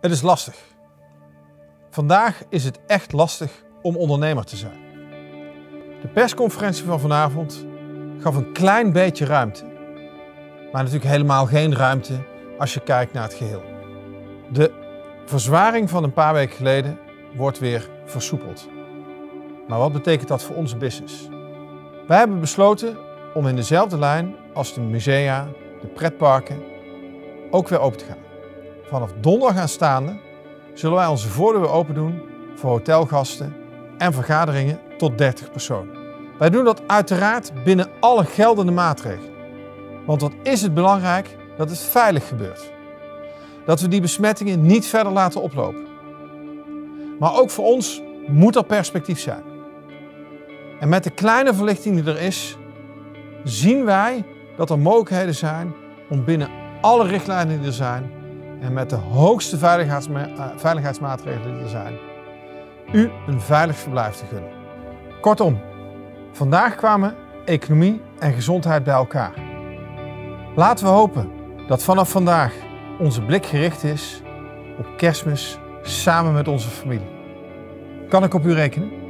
Het is lastig. Vandaag is het echt lastig om ondernemer te zijn. De persconferentie van vanavond gaf een klein beetje ruimte. Maar natuurlijk helemaal geen ruimte als je kijkt naar het geheel. De verzwaring van een paar weken geleden wordt weer versoepeld. Maar wat betekent dat voor onze business? Wij hebben besloten om in dezelfde lijn als de musea, de pretparken, ook weer open te gaan. Vanaf donderdag aanstaande zullen wij onze voordeur weer open doen voor hotelgasten en vergaderingen tot 30 personen. Wij doen dat uiteraard binnen alle geldende maatregelen. Want wat is het belangrijk? Dat het veilig gebeurt. Dat we die besmettingen niet verder laten oplopen. Maar ook voor ons moet er perspectief zijn. En met de kleine verlichting die er is, zien wij dat er mogelijkheden zijn om binnen alle richtlijnen die er zijn en met de hoogste veiligheidsmaatregelen die er zijn, u een veilig verblijf te gunnen. Kortom, vandaag kwamen economie en gezondheid bij elkaar. Laten we hopen dat vanaf vandaag onze blik gericht is op Kerstmis samen met onze familie. Kan ik op u rekenen?